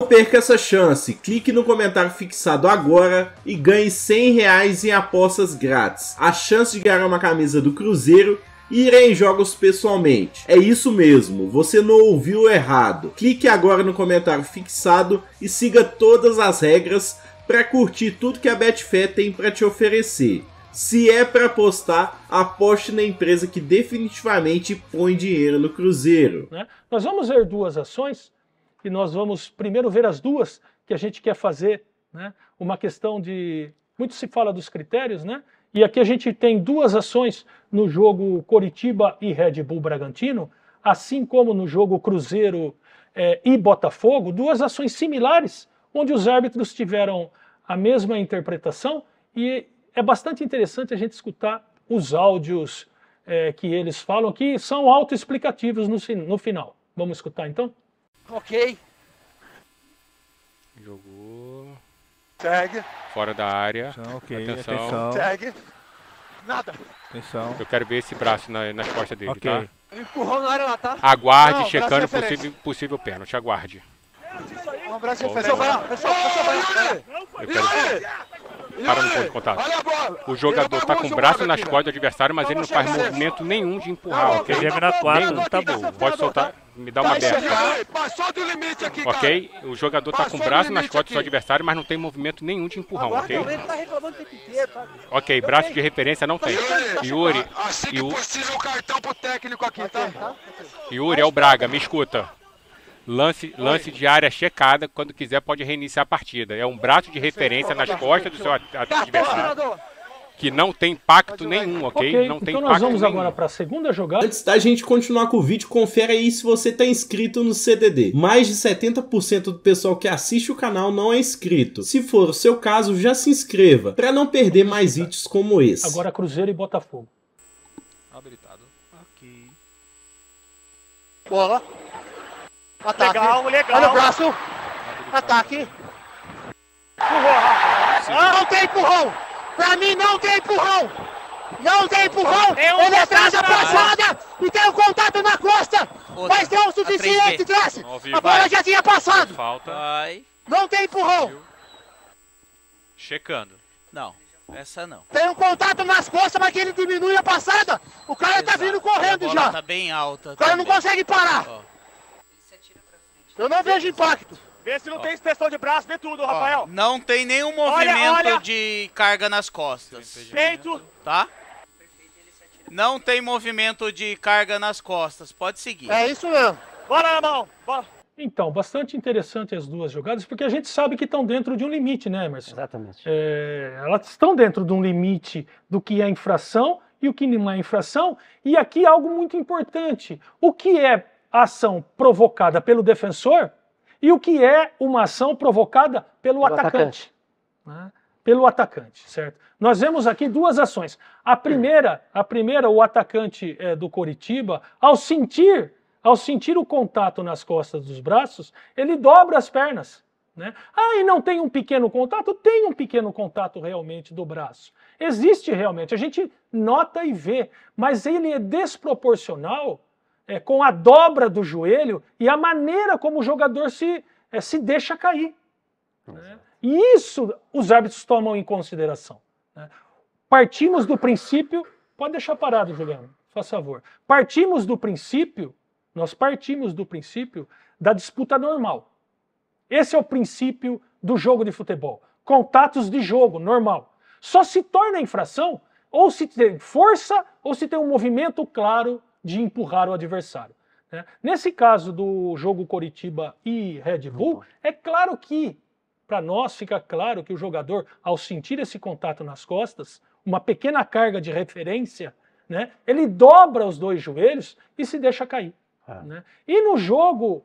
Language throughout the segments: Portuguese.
perca essa chance, clique no comentário fixado agora e ganhe R$100 em apostas grátis. A chance de ganhar uma camisa do Cruzeiro e ir em jogos pessoalmente. É isso mesmo, você não ouviu errado. Clique agora no comentário fixado e siga todas as regras para curtir tudo que a Betfair tem para te oferecer. Se é para apostar, aposte na empresa que definitivamente põe dinheiro no Cruzeiro. Nós vamos ver duas ações e nós vamos primeiro ver as duas que a gente quer fazer. Uma questão de... Muito se fala dos critérios, E aqui a gente tem duas ações no jogo Coritiba e Red Bull Bragantino, assim como no jogo Cruzeiro e Botafogo, duas ações similares, onde os árbitros tiveram a mesma interpretação, e é bastante interessante a gente escutar os áudios que eles falam, que são autoexplicativos no final. Vamos escutar então? Ok. Jogou. Segue. Fora da área. Ok, Atenção. Segue. Nada. Atenção. Eu quero ver esse braço nas costas dele, Ok. tá? Empurrão na área lá, tá? Aguarde, Não, checando braço referência. possível pênalti. Aguarde. Um abraço de Volta. referência. Pessoal. Eu quero... Para no ponto de contato. Olha a bola. O jogador tá com o braço nas costas do adversário, mas ele não faz movimento nenhum de empurrar, ok? Termina 4, Nenhum. tá bom. Pode soltar, me dá uma aberta. Passou do limite aqui, cara. Ok? O jogador tá com o braço nas costas do seu adversário, mas não tem movimento nenhum de empurrão, ok? Ele tá reclamando o tempo inteiro, tá? Ok, braço de referência não tem. Yuri, Assim que possível o cartão pro técnico aqui, tá? Yuri é o Braga, me escuta. Lance de área checada, quando quiser pode reiniciar a partida. É um braço de referência nas costas do seu adversário, que não tem impacto nenhum, ok? Não tem então nós vamos nenhum. agora para a segunda jogada. Antes da gente continuar com o vídeo, confere aí se você está inscrito no CDD. Mais de 70% do pessoal que assiste o canal não é inscrito. Se for o seu caso, já se inscreva, para não perder mais vídeos como esse. Agora Cruzeiro e Botafogo. Habilitado. Ok. Bola. Ataque. Legal. Olha o braço. Ataque. Não tem empurrão. Pra mim não tem empurrão. Não tem empurrão. Ele atrasa a passada e tem um contato na costa. Mas deu o suficiente, Trace. A bola já tinha passado. Falta. Não tem empurrão. Checando. Não, essa não. Tem um contato nas costas, mas que ele diminui a passada. O cara tá vindo correndo a bola já. Tá bem alta. O cara não consegue parar. Ó. Eu não vejo impacto. Vê se não tem extensão de braço, vê tudo, Rafael. Não tem nenhum movimento olha. de carga nas costas. Feito. Tá? Não tem movimento de carga nas costas. Pode seguir. É isso mesmo. Bora na mão. Bora. Então, bastante interessante as duas jogadas, porque a gente sabe que estão dentro de um limite, né, Emerson? Exatamente. Elas estão dentro de um limite do que é infração e o que não é infração. E aqui algo muito importante. O que é ação provocada pelo defensor e o que é uma ação provocada pelo atacante. Né? Pelo atacante, certo? Nós vemos aqui duas ações. A primeira o atacante do Coritiba, ao sentir o contato nas costas dos braços, ele dobra as pernas. Né? E não tem um pequeno contato? Tem um pequeno contato realmente do braço. Existe realmente, a gente nota e vê, mas ele é desproporcional com a dobra do joelho e a maneira como o jogador se deixa cair. Né? E isso os árbitros tomam em consideração. Né? Partimos do princípio... Pode deixar parado, Juliano, faz favor. Nós partimos do princípio da disputa normal. Esse é o princípio do jogo de futebol. Contatos de jogo, normal. Só se torna infração ou se tem força ou se tem um movimento claro de empurrar o adversário. Né? Nesse caso do jogo Coritiba e Red Bull, é claro que, para nós, fica claro que o jogador, ao sentir esse contato nas costas, uma pequena carga de referência, né, ele dobra os dois joelhos e se deixa cair. Né? E no jogo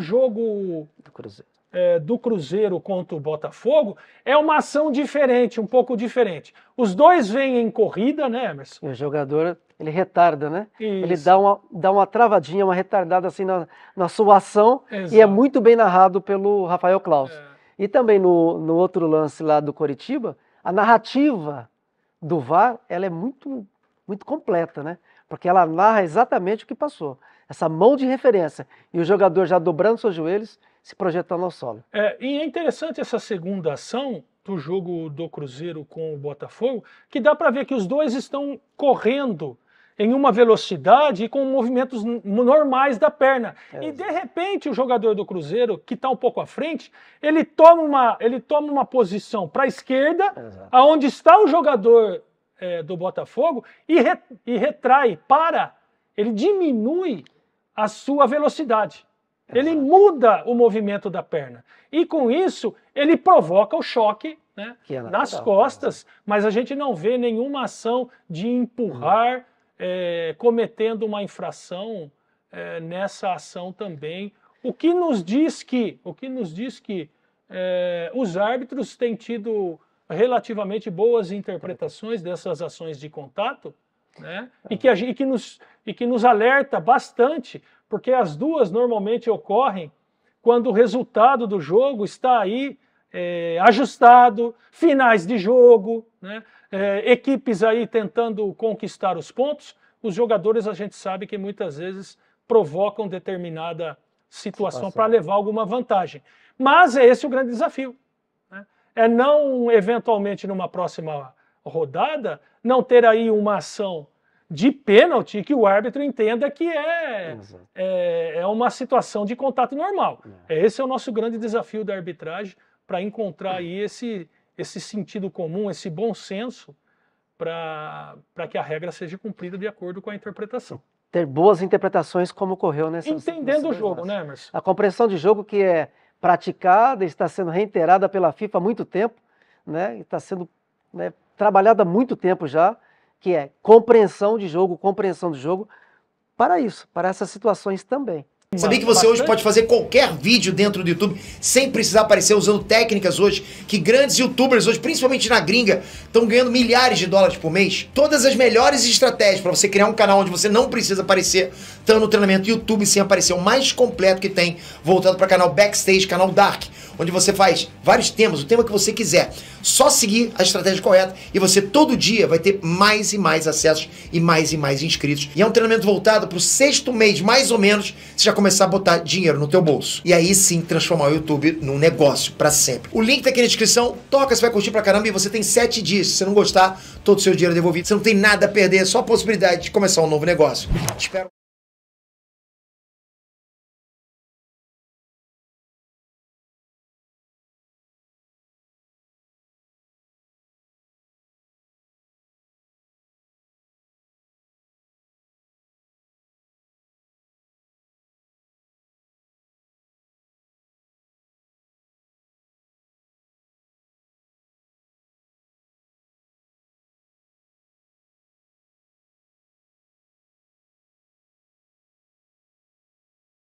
do Cruzeiro contra o Botafogo, é uma ação diferente, um pouco diferente. Os dois vêm em corrida, né, Emerson? E o jogador, ele retarda, né? Isso. Ele dá uma travadinha, uma retardada assim na sua ação. Exato. E é muito bem narrado pelo Rafael Claus. E também no outro lance lá do Coritiba, a narrativa do VAR, ela é muito, muito completa, né? Porque ela narra exatamente o que passou. Essa mão de referência. E o jogador já dobrando seus joelhos, se projetando ao solo. E é interessante essa segunda ação do jogo do Cruzeiro com o Botafogo, que dá para ver que os dois estão correndo em uma velocidade e com movimentos normais da perna. E de repente o jogador do Cruzeiro, que está um pouco à frente, ele toma uma posição para a esquerda, aonde está o jogador do Botafogo, e retrai, ele diminui a sua velocidade. Ele muda o movimento da perna. E com isso, ele provoca o choque, né, nas costas, mas a gente não vê nenhuma ação de empurrar, cometendo uma infração nessa ação também. O que nos diz que os árbitros têm tido relativamente boas interpretações dessas ações de contato, né, e que nos alerta bastante, porque as duas normalmente ocorrem quando o resultado do jogo está aí ajustado, finais de jogo, né, equipes aí tentando conquistar os pontos. Os jogadores, a gente sabe que muitas vezes provocam determinada situação para levar alguma vantagem. Mas é esse o grande desafio, né? É não, eventualmente, numa próxima rodada, não ter aí uma ação de pênalti que o árbitro entenda que é uma situação de contato normal. Esse é o nosso grande desafio da arbitragem, para encontrar aí esse sentido comum, esse bom senso, para que a regra seja cumprida de acordo com a interpretação. Ter boas interpretações, como ocorreu nessa Entendendo o jogo, né, Emerson? A compreensão de jogo que é praticada, está sendo reiterada pela FIFA há muito tempo, né? Está sendo, né, trabalhada há muito tempo já, que é compreensão de jogo para isso, para essas situações também. Sabia que você hoje pode fazer qualquer vídeo dentro do YouTube sem precisar aparecer, usando técnicas hoje que grandes youtubers hoje, principalmente na gringa, estão ganhando milhares de dólares por mês? Todas as melhores estratégias para você criar um canal onde você não precisa aparecer estão no treinamento YouTube sem aparecer, o mais completo que tem, voltado para canal Backstage, canal Dark, onde você faz vários temas, o tema que você quiser. Só seguir a estratégia correta e você todo dia vai ter mais e mais acessos e mais inscritos. E é um treinamento voltado para o 6º mês, mais ou menos, você já começar a botar dinheiro no teu bolso. E aí sim transformar o YouTube num negócio para sempre. O link tá aqui na descrição, toca, você vai curtir pra caramba e você tem 7 dias. Se você não gostar, todo o seu dinheiro é devolvido. Você não tem nada a perder, é só a possibilidade de começar um novo negócio. Espero.